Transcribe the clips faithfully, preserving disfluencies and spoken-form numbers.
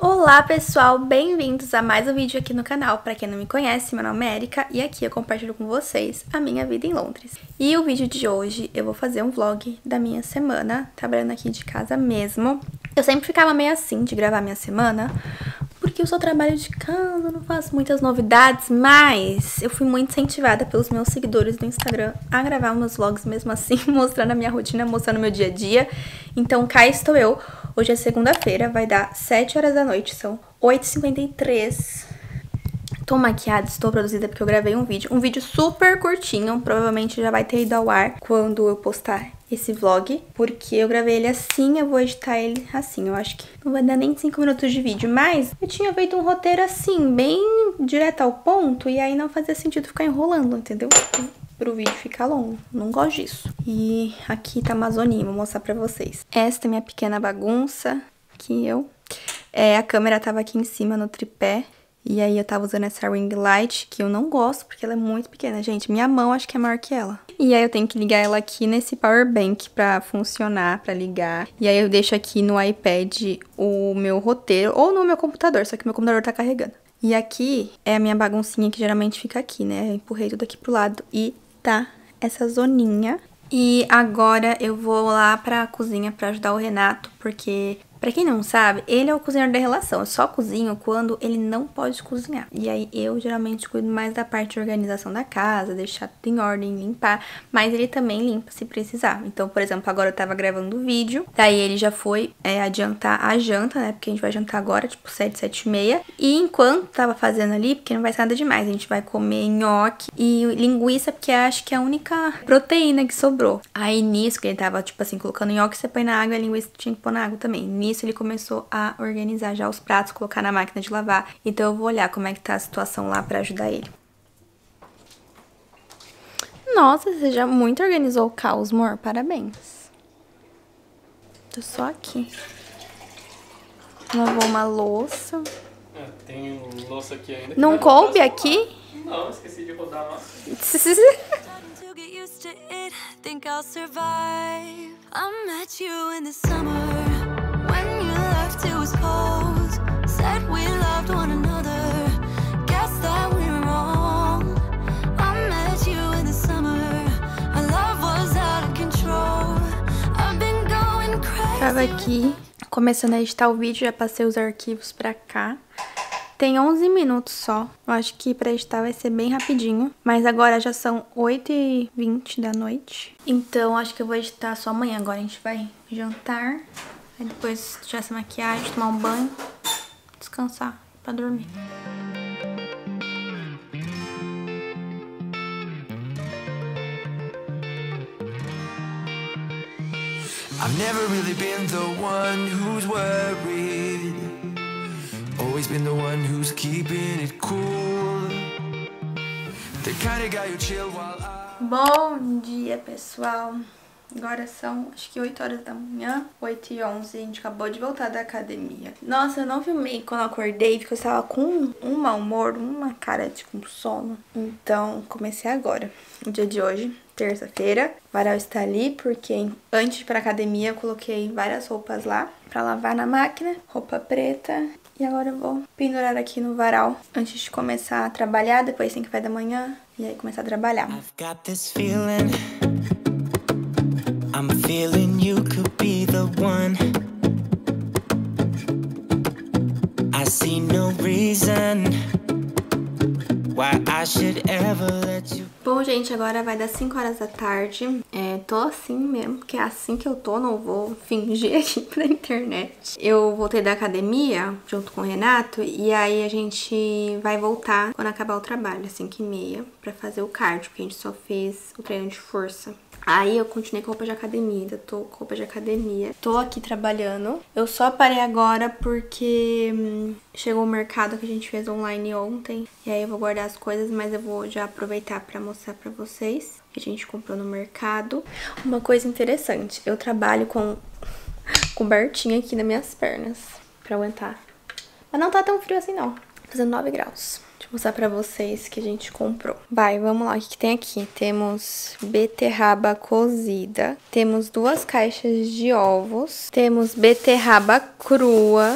Olá pessoal, bem-vindos a mais um vídeo aqui no canal. Pra quem não me conhece, meu nome é Erika e aqui eu compartilho com vocês a minha vida em Londres. E o vídeo de hoje eu vou fazer um vlog da minha semana, trabalhando aqui de casa mesmo. Eu sempre ficava meio assim de gravar minha semana, porque eu só trabalho de casa, não faço muitas novidades, mas eu fui muito incentivada pelos meus seguidores do Instagram a gravar meus vlogs mesmo assim, mostrando a minha rotina, mostrando o meu dia a dia. Então cá estou eu. Hoje é segunda-feira, vai dar sete horas da noite, são oito e cinquenta e três. Tô maquiada, estou produzida porque eu gravei um vídeo. Um vídeo super curtinho, provavelmente já vai ter ido ao ar quando eu postar esse vlog. Porque eu gravei ele assim, eu vou editar ele assim. Eu acho que não vai dar nem cinco minutos de vídeo. Mas eu tinha feito um roteiro assim, bem direto ao ponto. E aí não fazia sentido ficar enrolando, entendeu? Pro vídeo ficar longo, não gosto disso. E aqui tá a Amazoninha, vou mostrar pra vocês. Esta é minha pequena bagunça, que eu... É, a câmera tava aqui em cima no tripé, e aí eu tava usando essa ring light, que eu não gosto, porque ela é muito pequena. Gente, minha mão acho que é maior que ela. E aí eu tenho que ligar ela aqui nesse power bank pra funcionar, pra ligar. E aí eu deixo aqui no iPad o meu roteiro, ou no meu computador, só que meu computador tá carregando. E aqui é a minha baguncinha que geralmente fica aqui, né? Eu empurrei tudo aqui pro lado e tá essa zoninha. E agora eu vou lá pra cozinha pra ajudar o Renato, porque... Pra quem não sabe, ele é o cozinheiro da relação. Eu só cozinho quando ele não pode cozinhar. E aí eu geralmente cuido mais da parte de organização da casa, deixar tudo em ordem, limpar. Mas ele também limpa se precisar. Então, por exemplo, agora eu tava gravando o vídeo. Daí ele já foi é, adiantar a janta, né? Porque a gente vai jantar agora, tipo sete, sete e meia. E enquanto tava fazendo ali, porque não vai ser nada demais, a gente vai comer nhoque e linguiça, porque acho que é a única proteína que sobrou. Aí nisso, que ele tava, tipo assim, colocando nhoque, você põe na água e a linguiça tinha que pôr na água também. Nisso, ele começou a organizar já os pratos, colocar na máquina de lavar. Então eu vou olhar como é que tá a situação lá pra ajudar ele. Nossa, você já muito organizou o caos, amor. Parabéns. Tô só aqui. Lavou uma louça. É, tem louça aqui ainda. Não coube aqui? Não, esqueci de rodar a massa. It was cold, said we loved one another. Guess that we're wrong. I met you in the summer. Our love was out of control. I've been going crazy. Tava aqui começando a editar o vídeo, já passei os arquivos pra cá. Tem onze minutos só. Eu acho que pra editar vai ser bem rapidinho. Mas agora já são oito e vinte da noite. Então acho que eu vou editar só amanhã. Agora a gente vai jantar. Aí depois tirar essa maquiagem, tomar um banho, descansar pra dormir. I've never really been the one who's worried. Always been the one who's keeping it cool. The kind of guy who chill while I... Bom dia, pessoal. Agora são, acho que oito horas da manhã, oito e onze, a gente acabou de voltar da academia. Nossa, eu não filmei quando eu acordei, porque eu estava com um mau humor, uma cara de com sono. Então, comecei agora, o dia de hoje, terça-feira. O varal está ali, porque antes de ir pra academia eu coloquei várias roupas lá pra lavar na máquina, roupa preta. E agora eu vou pendurar aqui no varal antes de começar a trabalhar, depois tem café da manhã e aí começar a trabalhar. I've got this feeling. I'm feeling you could be the one. I see no reason why I should ever let you. Bom, gente, agora vai dar cinco horas da tarde. É, tô assim mesmo, porque é assim que eu tô, não vou fingir aqui pra internet. Eu voltei da academia junto com o Renato e aí a gente vai voltar quando acabar o trabalho, às cinco e meia, pra fazer o cardio, porque a gente só fez o treino de força. Aí eu continuei com roupa de academia, ainda tô com roupa de academia. Tô aqui trabalhando. Eu só parei agora porque hum, chegou o mercado que a gente fez online ontem. E aí eu vou guardar as coisas, mas eu vou já aproveitar pra mostrar pra vocês que a gente comprou no mercado. Uma coisa interessante, eu trabalho com cobertinha aqui nas minhas pernas pra aguentar. Mas não tá tão frio assim não, fazendo nove graus. Deixa eu mostrar pra vocês que a gente comprou. Vai, vamos lá, o que, que tem aqui? Temos beterraba cozida, temos duas caixas de ovos, temos beterraba crua,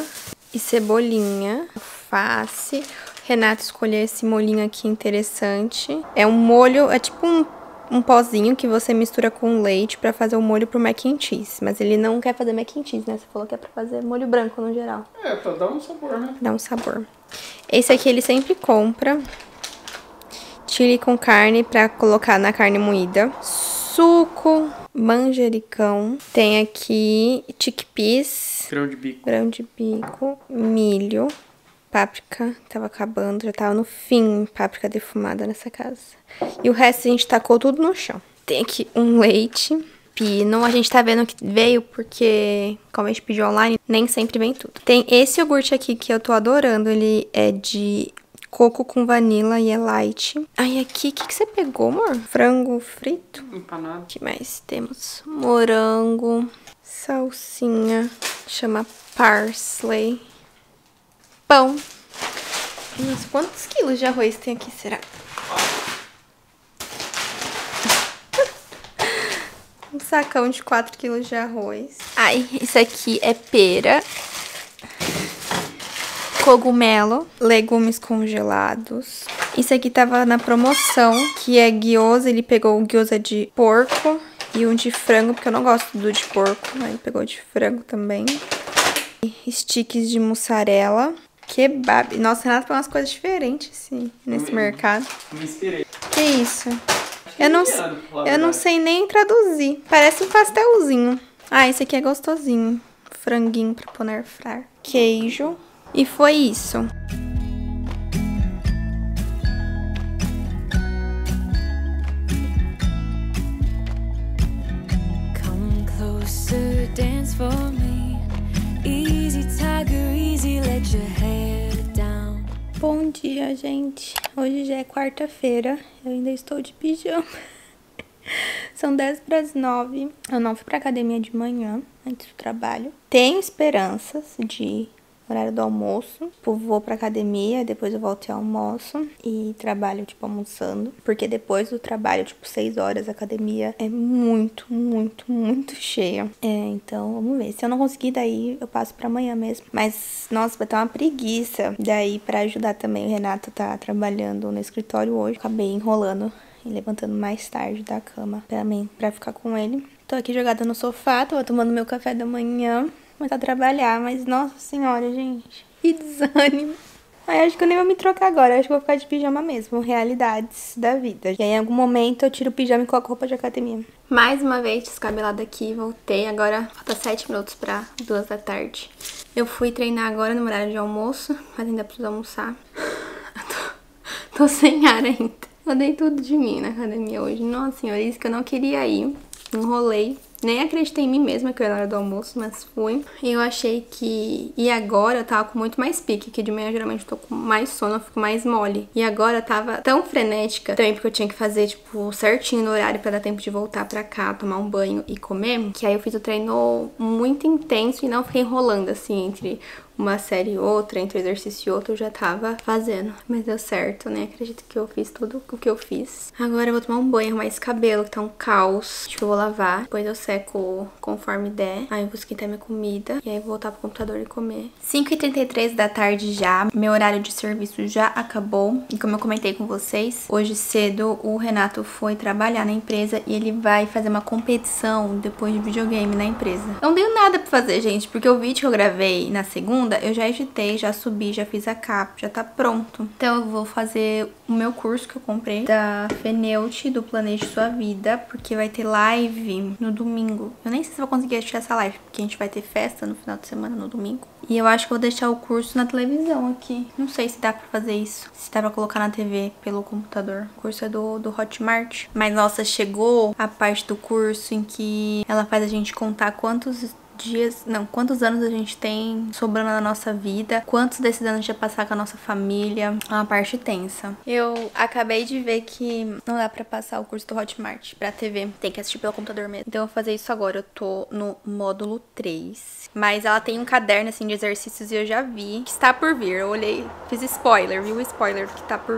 e cebolinha, alface. Renato escolheu esse molhinho aqui interessante. É um molho, é tipo um, um pozinho que você mistura com leite pra fazer o molho pro mac and cheese. Mas ele não quer fazer mac and cheese, né? Você falou que é pra fazer molho branco no geral. É, pra dar um sabor, né? Dá um sabor. Esse aqui ele sempre compra. Chili com carne pra colocar na carne moída. Suco, manjericão. Tem aqui chickpeas. Grão de bico. Grão de bico, milho. Páprica, tava acabando, já tava no fim, páprica defumada nessa casa. E o resto a gente tacou tudo no chão. Tem aqui um leite, pino, a gente tá vendo que veio porque, como a gente pediu online, nem sempre vem tudo. Tem esse iogurte aqui que eu tô adorando, ele é de coco com vanilla e é light. Aí aqui, o que, que você pegou, amor? Frango frito? Empanado. O que mais temos? Morango, salsinha, chama parsley. Pão. Nossa, quantos quilos de arroz tem aqui, será? Um sacão de quatro quilos de arroz. Ai, isso aqui é pera. Cogumelo. Legumes congelados. Isso aqui tava na promoção, que é gyoza. Ele pegou o gyoza de porco e um de frango, porque eu não gosto do de porco. Aí ele pegou de frango também. Sticks de mussarela. Kebab. Nossa, Renato põe umas coisas diferentes assim, nesse Hum, mercado. Me inspirei. Que isso? Eu não, indiano, pra falar a eu não verdade. sei nem traduzir. Parece um pastelzinho. Ah, esse aqui é gostosinho. Franguinho pra pôr na air fryer. Queijo. E foi isso. Come closer, dance for me. Easy, tiger, easy, let your hair down. Bom dia, gente. Hoje já é quarta-feira. Eu ainda estou de pijama. São dez para as nove. Eu não fui pra academia de manhã, antes do trabalho. Tenho esperanças de horário do almoço. Tipo, vou pra academia, depois eu volto e almoço. E trabalho, tipo, almoçando. Porque depois do trabalho, tipo, seis horas, a academia é muito, muito, muito cheia. É, então, vamos ver. Se eu não conseguir, daí eu passo pra amanhã mesmo. Mas, nossa, vai ter uma preguiça. Daí, pra ajudar também, o Renato tá trabalhando no escritório hoje. Acabei enrolando e levantando mais tarde da cama pra mim, pra ficar com ele. Tô aqui jogada no sofá, tô tomando meu café da manhã. Começar a trabalhar, mas nossa senhora, gente, que desânimo. Ai, acho que eu nem vou me trocar agora, acho que eu vou ficar de pijama mesmo, realidades da vida. E aí, em algum momento eu tiro o pijama e coloco roupa de academia. Mais uma vez descabelada aqui, voltei, agora falta sete minutos pra duas da tarde. Eu fui treinar agora no horário de almoço, mas ainda preciso almoçar. tô, tô sem ar ainda. Eu dei tudo de mim na academia hoje, nossa senhora, isso que eu não queria ir, enrolei. Nem acreditei em mim mesma que era na hora do almoço, mas fui. E eu achei que... E agora eu tava com muito mais pique, que de manhã geralmente eu tô com mais sono, eu fico mais mole. E agora eu tava tão frenética, também porque eu tinha que fazer, tipo, certinho no horário pra dar tempo de voltar pra cá, tomar um banho e comer. Que aí eu fiz o treino muito intenso e não fiquei enrolando, assim, entre uma série e outra, entre um exercício e outro, eu já tava fazendo. Mas deu certo, né? Acredito que eu fiz tudo o que eu fiz. Agora eu vou tomar um banho, arrumar esse cabelo, que tá um caos. Acho que eu vou lavar. Depois eu seco conforme der. Aí eu vou esquentar minha comida. E aí vou voltar pro computador e comer. cinco e trinta e três da tarde já. Meu horário de serviço já acabou. E como eu comentei com vocês, hoje cedo o Renato foi trabalhar na empresa e ele vai fazer uma competição depois de videogame na empresa. Eu não dei nada pra fazer, gente, porque o vídeo que eu gravei na segunda eu já editei, já subi, já fiz a capa, já tá pronto. Então eu vou fazer o meu curso que eu comprei da Feneute, do Planeje Sua Vida, porque vai ter live no domingo. Eu nem sei se vou conseguir assistir essa live, porque a gente vai ter festa no final de semana, no domingo. E eu acho que eu vou deixar o curso na televisão aqui. Não sei se dá pra fazer isso, se dá pra colocar na T V pelo computador. O curso é do, do Hotmart. Mas nossa, chegou a parte do curso em que ela faz a gente contar quantos dias, não, quantos anos a gente tem sobrando na nossa vida, quantos desses anos a gente vai passar com a nossa família. É uma parte tensa. Eu acabei de ver que não dá pra passar o curso do Hotmart pra T V, tem que assistir pelo computador mesmo. Então eu vou fazer isso agora, eu tô no módulo três. Mas ela tem um caderno, assim, de exercícios e eu já vi que está por vir. Eu olhei, fiz spoiler, viu o spoiler que tá por vir.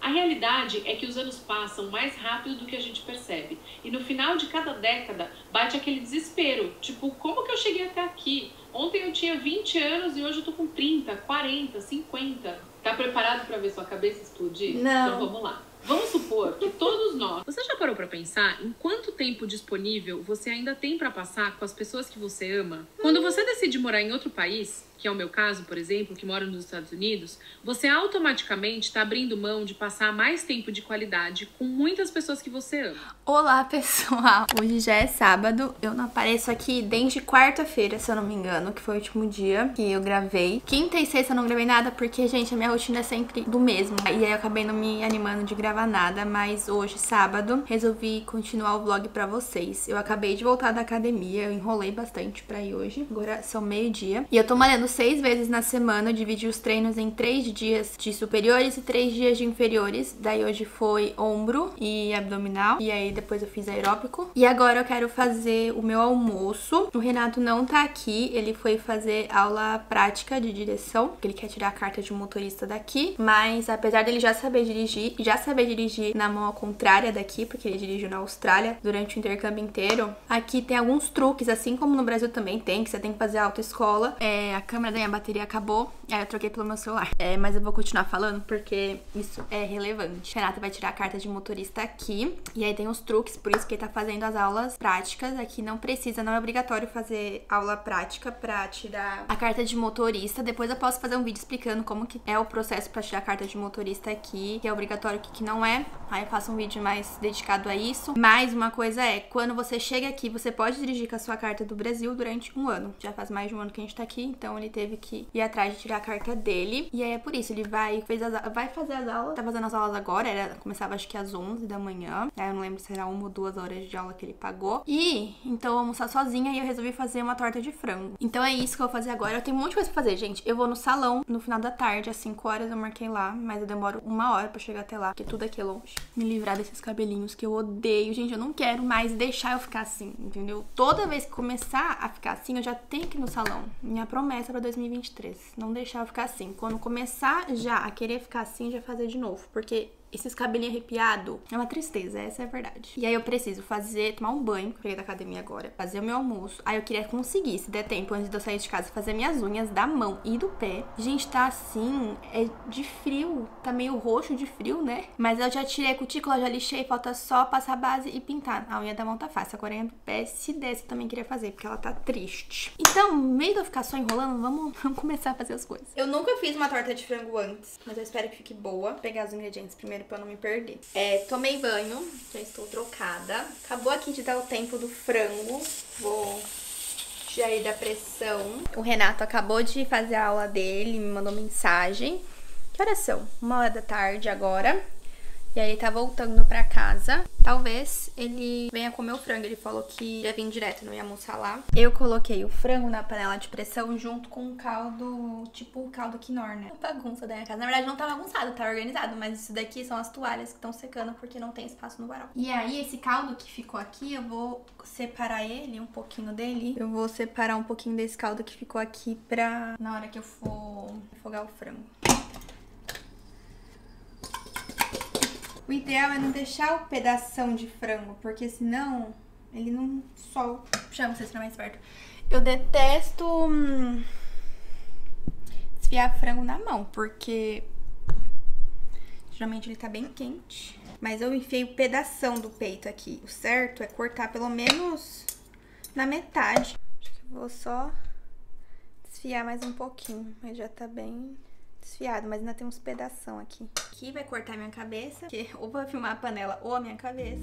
realidade é que os anos passam mais rápido do que a gente percebe. E no final de cada década, bate aquele desespero. Tipo, como que eu cheguei até aqui? Ontem eu tinha vinte anos e hoje eu tô com trinta, quarenta, cinquenta. Tá preparado pra ver sua cabeça explodir? Não. Então vamos lá. Vamos supor que todos nós... Você já parou pra pensar em quanto tempo disponível você ainda tem pra passar com as pessoas que você ama? Quando você decide morar em outro país, que é o meu caso, por exemplo, que moro nos Estados Unidos, você automaticamente está abrindo mão de passar mais tempo de qualidade com muitas pessoas que você ama. Olá, pessoal! Hoje já é sábado, eu não apareço aqui desde quarta-feira, se eu não me engano, que foi o último dia que eu gravei. Quinta e sexta eu não gravei nada porque, gente, a minha rotina é sempre do mesmo. E aí eu acabei não me animando de gravar nada, mas hoje, sábado, resolvi continuar o vlog pra vocês. Eu acabei de voltar da academia, eu enrolei bastante pra ir hoje, agora são meio-dia. E eu tô malhando seis vezes na semana, eu dividi os treinos em três dias de superiores e três dias de inferiores. Daí hoje foi ombro e abdominal, e aí depois eu fiz aeróbico. E agora eu quero fazer o meu almoço. O Renato não tá aqui, ele foi fazer aula prática de direção, porque ele quer tirar a carta de motorista daqui. Mas apesar dele já saber dirigir, já saber dirigir na mão ao contrária daqui, porque ele dirigiu na Austrália durante o intercâmbio inteiro, aqui tem alguns truques, assim como no Brasil também tem, que você tem que fazer autoescola. É, a câmera da minha bateria acabou, aí eu troquei pelo meu celular. É, mas eu vou continuar falando porque isso é relevante. Renato vai tirar a carta de motorista aqui, e aí tem os truques, por isso que ele tá fazendo as aulas práticas. Aqui não precisa, não é obrigatório fazer aula prática pra tirar a carta de motorista. Depois eu posso fazer um vídeo explicando como que é o processo pra tirar a carta de motorista aqui, que é obrigatório, o que, que não é. Aí eu faço um vídeo mais dedicado a isso. Mas uma coisa é, quando você chega aqui, você pode dirigir com a sua carta do Brasil durante um ano. Já faz mais de um ano que a gente tá aqui, então ele teve que ir atrás de tirar a carta dele. E aí é por isso, ele vai, fez as, vai fazer as aulas, tá fazendo as aulas agora, era, começava acho que às onze da manhã. Aí eu não lembro se era uma ou duas horas de aula que ele pagou. E então eu vou almoçar sozinha e eu resolvi fazer uma torta de frango. Então é isso que eu vou fazer agora. Eu tenho um monte de coisa pra fazer, gente. Eu vou no salão no final da tarde, às cinco horas eu marquei lá, mas eu demoro uma hora pra chegar até lá, porque tudo aqui é longe. Me livrar desses cabelinhos que eu odeio. Gente, eu não quero mais deixar eu ficar assim, entendeu? Toda vez que começar a ficar assim, eu já tenho que ir no salão. Minha promessa pra dois mil e vinte e três. Não deixar eu ficar assim. Quando começar já a querer ficar assim, já fazer de novo. Porque esses cabelinhos arrepiados é uma tristeza, essa é a verdade. E aí eu preciso fazer, tomar um banho, que eu cheguei da academia agora, fazer o meu almoço. Aí eu queria conseguir, se der tempo, antes de eu sair de casa, fazer minhas unhas da mão e do pé. Gente, tá assim, é de frio, tá meio roxo de frio, né? Mas eu já tirei a cutícula, já lixei, falta só passar base e pintar. A unha da mão tá fácil, agora a unha do pé, se desse, eu também queria fazer, porque ela tá triste. Então, no meio de eu ficar só enrolando, vamos, vamos começar a fazer as coisas. Eu nunca fiz uma torta de frango antes, mas eu espero que fique boa. Vou pegar os ingredientes primeiro pra não me perder. É, tomei banho, já estou trocada. Acabou aqui de dar o tempo do frango. Vou tirar ele da pressão. O Renato acabou de fazer a aula dele, me mandou mensagem. Que horas são? Uma hora da tarde agora. E aí ele tá voltando pra casa. Talvez ele venha comer o frango. Ele falou que ia vir direto, não ia almoçar lá. Eu coloquei o frango na panela de pressão junto com um caldo, tipo um caldo quinor, né? Bagunça da minha casa. Na verdade não tá bagunçado, tá organizado. Mas isso daqui são as toalhas que estão secando porque não tem espaço no varal. E aí esse caldo que ficou aqui, eu vou separar ele, um pouquinho dele. Eu vou separar um pouquinho desse caldo que ficou aqui pra na hora que eu for afogar o frango. O ideal é não deixar o pedação de frango, porque senão ele não solta. Chama vocês pra mais perto. Eu detesto hum, desfiar frango na mão, porque geralmente ele tá bem quente. Mas eu enfiei o pedação do peito aqui. O certo é cortar pelo menos na metade. Acho que eu vou só desfiar mais um pouquinho, mas já tá bem desfiado, mas ainda tem uns pedação aqui. Aqui vai cortar minha cabeça, porque ou vai filmar a panela ou a minha cabeça.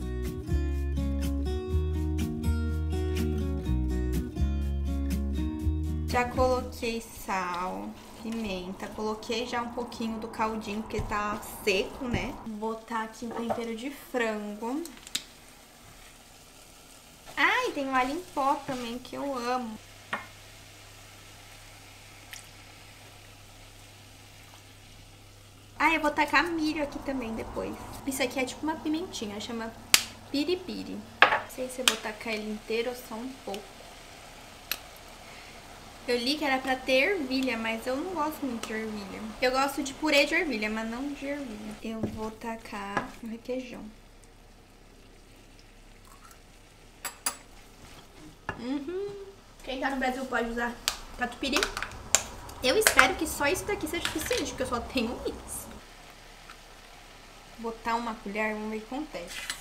Já coloquei sal, pimenta, coloquei já um pouquinho do caldinho, porque tá seco, né? Vou botar aqui um tempero de frango. Ah, e tem um alho em pó também, que eu amo. Ah, eu vou tacar milho aqui também depois. Isso aqui é tipo uma pimentinha, chama piripiri. Não sei se eu vou tacar ele inteiro ou só um pouco. Eu li que era pra ter ervilha, mas eu não gosto muito de ervilha. Eu gosto de purê de ervilha, mas não de ervilha. Eu vou tacar o requeijão. Uhum. Quem tá no Brasil pode usar catupiry. Eu espero que só isso daqui seja suficiente, porque eu só tenho isso. Vou botar uma colher, vamos ver o que acontece.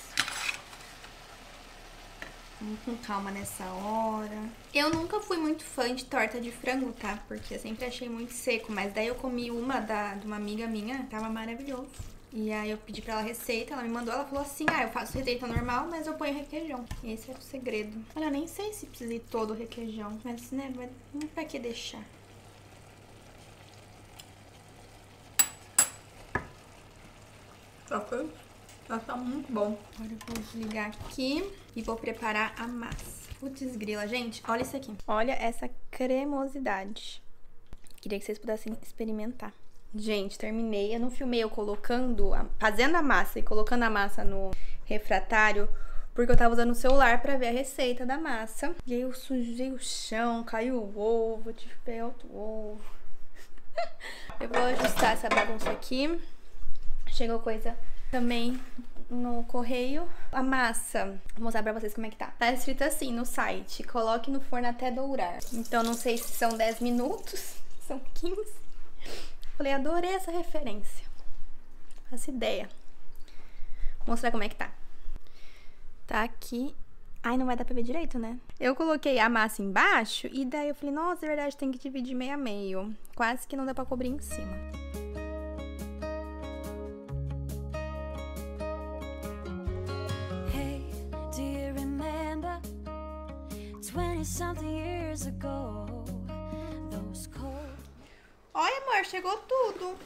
Vamos com calma nessa hora. Eu nunca fui muito fã de torta de frango, tá? Porque eu sempre achei muito seco. Mas daí eu comi uma da, de uma amiga minha, tava maravilhoso. E aí eu pedi pra ela a receita, ela me mandou, ela falou assim, ah, eu faço receita normal, mas eu ponho requeijão. Esse é o segredo. Olha, eu nem sei se precisa ir todo o requeijão. Mas, né, não vai que deixar. Tá feito? Já tá muito bom. Agora eu vou desligar aqui e vou preparar a massa. Putz grila, gente, olha isso aqui. Olha essa cremosidade. Queria que vocês pudessem experimentar. Gente, terminei. Eu não filmei eu colocando, a, fazendo a massa e colocando a massa no refratário, porque eu tava usando o celular pra ver a receita da massa. E aí eu sujei o chão, caiu o ovo, tive que pegar outro ovo. Eu vou ajustar essa bagunça aqui. Chegou coisa também no correio. A massa, vou mostrar pra vocês como é que tá. Tá escrito assim no site, coloque no forno até dourar. Então não sei se são dez minutos, são quinze. Falei, adorei essa referência. Faço ideia. Vou mostrar como é que tá. Tá aqui. Ai, não vai dar pra ver direito, né? Eu coloquei a massa embaixo e daí eu falei, nossa, é verdade, tem que dividir meio a meio. Quase que não dá pra cobrir em cima. Olha, amor, chegou tudo.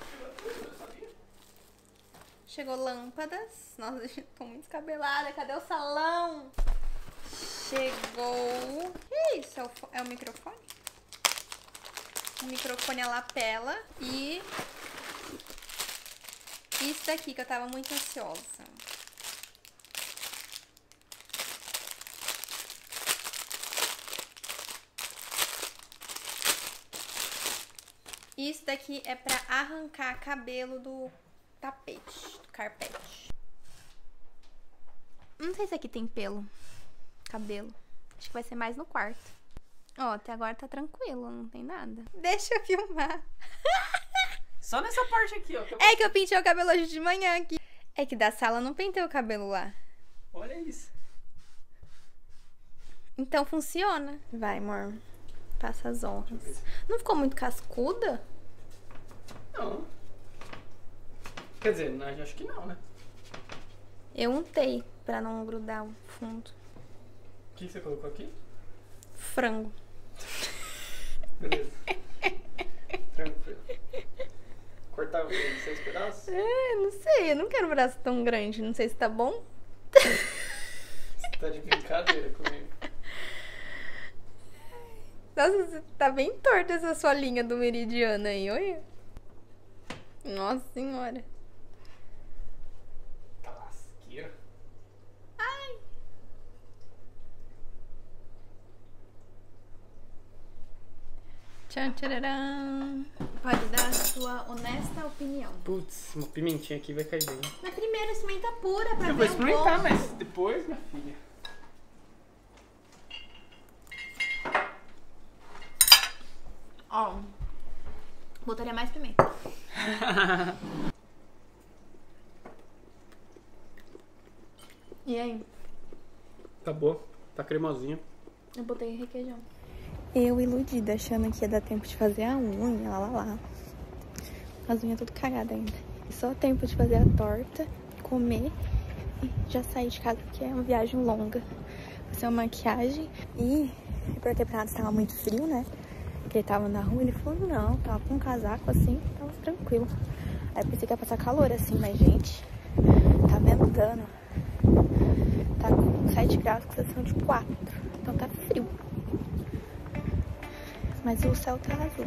Chegou lâmpadas. Nossa, eu tô muito descabelada. Cadê o salão? Chegou... Que isso? É o, é o microfone? O microfone, a lapela. E... isso daqui que eu tava muito ansiosa. Isso daqui é pra arrancar cabelo do tapete, do carpete. Não sei se aqui tem pelo, cabelo. Acho que vai ser mais no quarto. Ó, até agora tá tranquilo, não tem nada. Deixa eu filmar. Só nessa parte aqui, ó. Que eu... É que eu pintei o cabelo hoje de manhã aqui. É que da sala eu não pentei o cabelo lá. Olha isso. Então funciona. Vai, amor. Passa as honras. Não ficou muito cascuda? Não. Quer dizer, não, acho que não, né? Eu untei pra não grudar o fundo. O que você colocou aqui? Frango. Beleza. Tranquilo. Cortar em seis pedaços? É, não sei. Eu não quero um braço tão grande. Não sei se tá bom. Você tá de brincadeira comigo. Nossa, tá bem torta essa sua linha do meridiano aí, olha. Nossa senhora. Tá lasqueira. Ai. Tchan, tcharam. Pode dar a sua honesta opinião. Putz, uma pimentinha aqui vai cair bem. Na primeira, experimenta pura pra Eu ver vou um experimentar, pouco. mas depois, minha filha. Ó, botaria mais pimenta. E aí? Tá boa, tá cremosinha. Eu botei requeijão. Eu iludida, achando que ia dar tempo de fazer a unha, lá, lá, lá. As unhas tudo cagadas ainda. Só tempo de fazer a torta, comer e já sair de casa, porque é uma viagem longa. Fazer uma maquiagem e eu perguntei pra nada se tava muito frio, né? Porque ele tava na rua, ele falou, não, tava com um casaco assim, tava tranquilo. Aí eu pensei que ia passar calor assim, mas gente, tá ventando. Tá com sete graus, com sensação de quatro. Então tá frio. Mas o céu tá azul.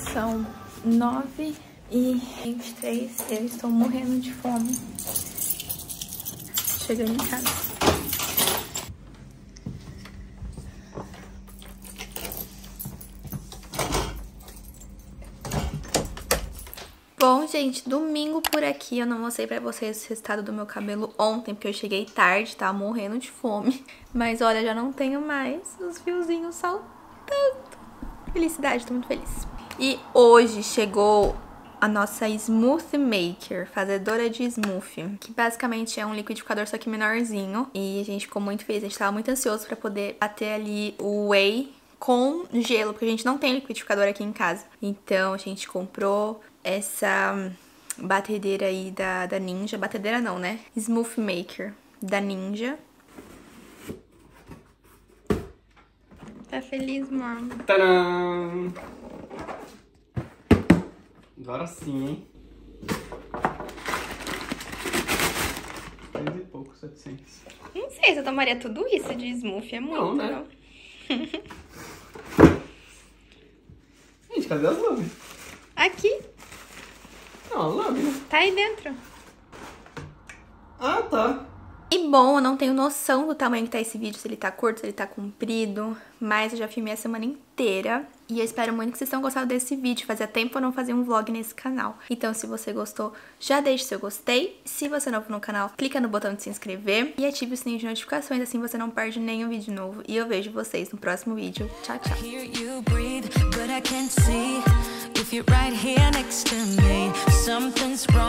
São nove e vinte e três e eu estou morrendo de fome. Chegando em casa. Bom, gente, domingo por aqui. Eu não mostrei pra vocês o resultado do meu cabelo ontem, porque eu cheguei tarde, tava morrendo de fome. Mas olha, já não tenho mais os fiozinhos saltando. Felicidade, tô muito feliz. E hoje chegou a nossa Smoothie Maker, fazedora de smoothie, que basicamente é um liquidificador só que menorzinho. E a gente ficou muito feliz, a gente tava muito ansioso pra poder bater ali o whey com gelo, porque a gente não tem liquidificador aqui em casa. Então a gente comprou essa batedeira aí da, da Ninja, batedeira não, né? Smoothie Maker da Ninja. Tá feliz, amor? Tadã! Agora sim, hein? Três e pouco, setecentos. Não sei se eu tomaria tudo isso de smoothie, é muito, não, né? não. Gente, cadê as lâminas? Aqui. Não, a lâmina. Tá aí dentro. Ah, tá. E bom, eu não tenho noção do tamanho que tá esse vídeo, se ele tá curto, se ele tá comprido, mas eu já filmei a semana inteira e eu espero muito que vocês tenham gostado desse vídeo. Fazia tempo eu não fazia um vlog nesse canal. Então, se você gostou, já deixe seu gostei. Se você é novo no canal, clica no botão de se inscrever e ative o sininho de notificações, assim você não perde nenhum vídeo novo. E eu vejo vocês no próximo vídeo. Tchau, tchau. Hear you breathe, but I can't see if you're right here next to me. Something's wrong.